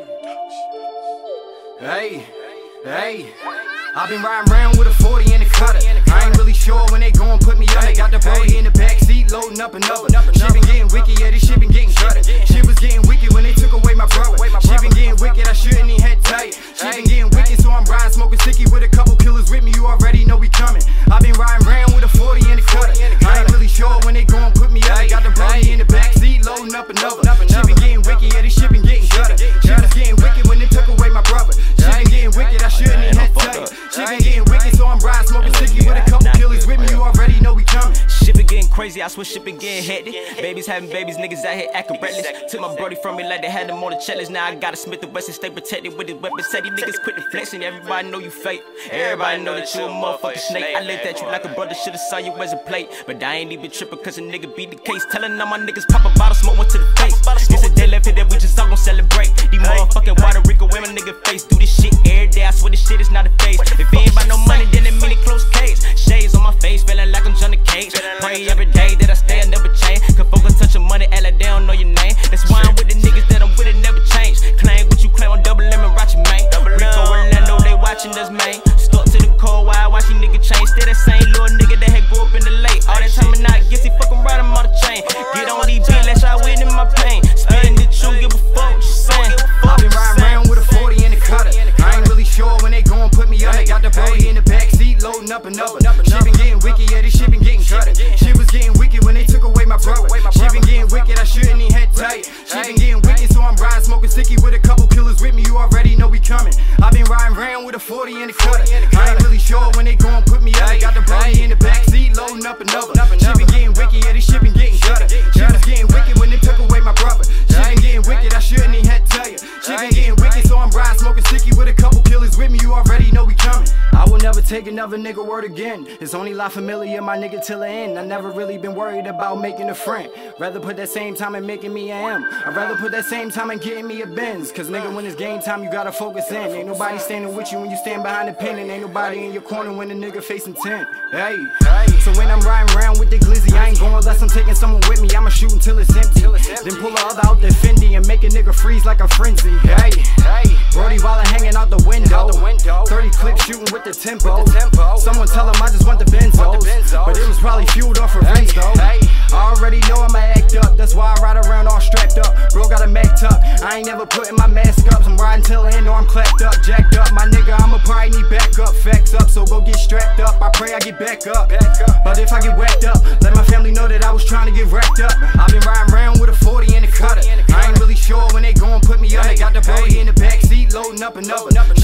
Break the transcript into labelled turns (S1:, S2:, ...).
S1: Hey, hey, I've been riding around with a 40 in the cutter. I ain't really sure when they gon' put me under. Got the body in the backseat, loading up another. Shit been getting wicked, yeah, this shit been getting gutted. Shit was getting wicked when they took away my brother. Shit been getting wicked, I shouldn't even had tight. Shit been getting wicked, so I'm riding smoking sticky with a couple killers with me. You already know we coming. I've been riding around with a 40 in the cutter. I ain't really sure when they gon' put me under. Got the body in the backseat, loading up another. Shit been getting wicked, yeah, this shit been getting gutted. Shit was getting wicked when they took away my brother. Shit been getting wicked, I shouldn't even had tight. Shit been getting wicked, so I'm riding smoking sticky with a couple killers with me. You already know we coming.
S2: Shit been getting crazy, I swear shit been getting hectic. Babies having babies, niggas out here acting reckless. Took my brody from me like they had him on the checklist. Now I gotta Smith the West and stay protected with his weapons. Said these niggas quit the flexing, everybody know you fake. Everybody know that you a motherfucking snake. I looked at you like a brother, should've saw you as a plate. But I ain't even tripping cause a nigga beat the case. Telling all my niggas pop a bottle, smoke one to the face. It's a day left here that we just all gon' celebrate. These motherfucking Puerto Rico women nigga face. Do this shit every day, I swear this shit is not a phase. If it ain't about no money, then it mean it close case. Shades on my face, feeling like I'm Johnny Cage. Pray every day that I stay and never change. Cause focus touching money, act like they don't know your name. That's why I'm with the niggas that I'm with, it never change. Claim what you claim on double lemon, Rachi, man. Rico, Orlando, they watching us, man. Stuck to the cold while watching nigga change. Still that same little nigga that had grew up in the late. All that time and not guess he fucking right, I'm on the chain. Get on these beats, let y'all win in my pain. Spitting the truth, give a fuck what you saying.
S1: I've been riding around with a 40 in the cutter. I ain't really sure when they gon' put me under. Got the body in the backseat, loading up another. Shit been getting wicked, yeah, this shit been getting gutted. Shit was getting wicked when they took away my brother. Shit been getting wicked, I shouldn't even had tight. Shit been getting wicked, so I'm riding smoking sticky with a couple killers with me. You already know we coming. I've been riding around with a 40 in the cutter. I ain't really sure when they gon' put me under. Got the body in the backseat, loading up another. Shit been getting wicked, yeah, this shit been getting gutted. Shit was getting wicked when they took away my brother. Shit been getting wicked, I shouldn't even had to tell you. Shit been getting wicked, so I'm riding smoking sticky with a couple killers with me. You already know we coming. I will never take another nigga word again. It's only La Familia, my nigga, till the end. I never really been worried about making a friend. Rather put that same time in making me an M. I'd rather put that same time in getting me a Benz. Cause nigga, when it's game time, you gotta focus in. Ain't nobody standing with you when you stand behind the pin. And ain't nobody in your corner when the nigga facing 10. Hey, so when I'm riding around with the glizzy, I ain't going unless I'm taking someone with me. I'ma shoot until it's empty. Then pull the other out the Fendi and make a nigga freeze like a frenzy. Hey, Brody wallet hanging out the window. 30 clips shooting with the tempo. Someone tell him I just want the benzos. But it was probably fueled off of rings though. I already know I'ma act up, that's why I ride around all strapped up. Bro got a Mac tuck, I ain't never putting my mask up. I'm riding till the end or I'm clapped up, jacked up. My nigga, I'ma probably need backup, facts up. So go get strapped up, I pray I get back up. But if I get whacked up, let my family know that I was trying to get wrapped up. I've been riding around with a 40 in the cutter. I ain't really sure when they gon' put me under. Got the body in the backseat, loading up another.